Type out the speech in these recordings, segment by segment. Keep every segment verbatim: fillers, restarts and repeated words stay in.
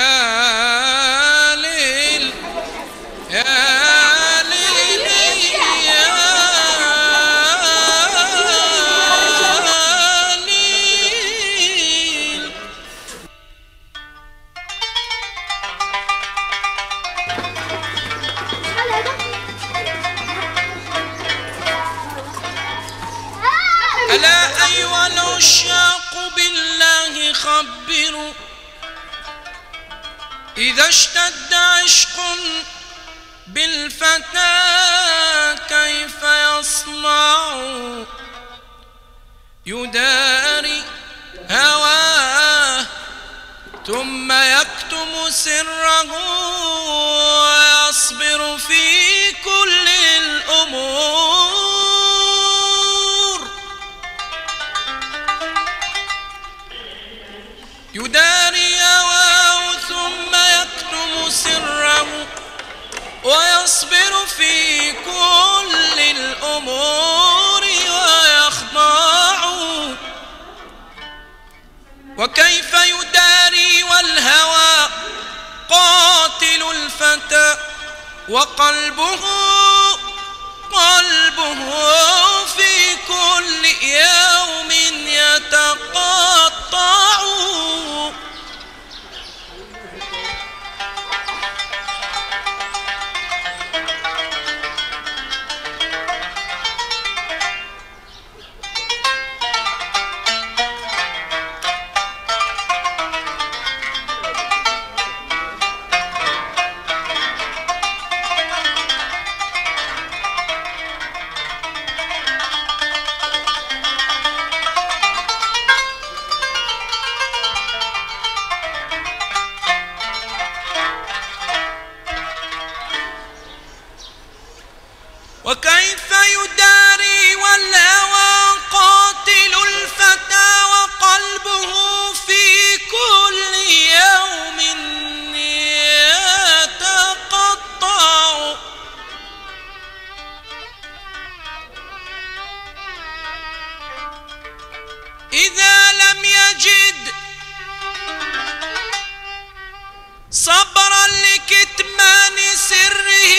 يا ليل يا ليل يا ليل. ألا أيها العشاق بالله خبروا إذا اشتد عشق بالفتى كيف يصنع يداري هواه ثم يكتم سره ويصبر في كل الأمور يداري هواه ثم يكتم سره ويصبر في كل الأمور ويخضع وكيف يداري والهوى قاتل الفتى وقلبه قلبه في كل يوم يتقطع وكيف يداري والهوى قاتل الفتى وقلبه في كل يوم يتقطع إذا لم يجد صبرا لكتمان سره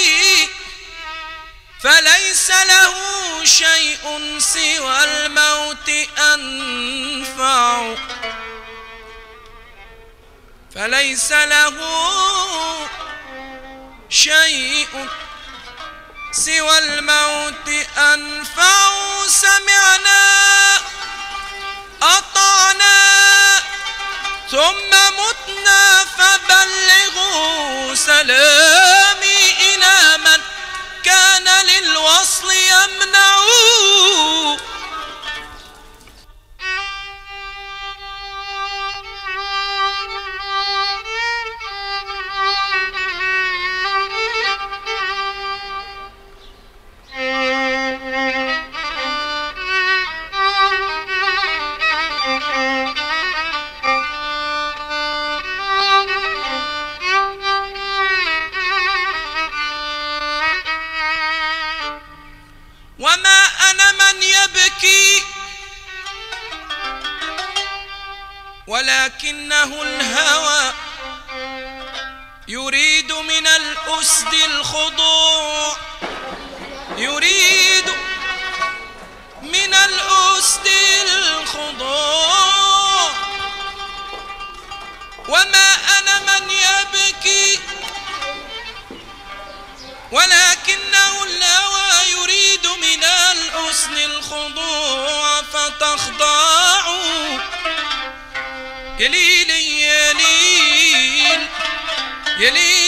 فليس له شيء سوى الموت أنفع فليس له شيء سوى الموت أنفع سمعنا أطعنا ثم متنا فبلغوا سلامي إلى من كان للوصل يمنع وما أنا من يبكي ولكنه الهوى يريد من الأسد الخضوع يريد من الأسد الخضوع وما أنا من يبكي ولكنه الهوى يريد من الحسن الخضوع فتخضعوا يا ليل يا ليل يا ليل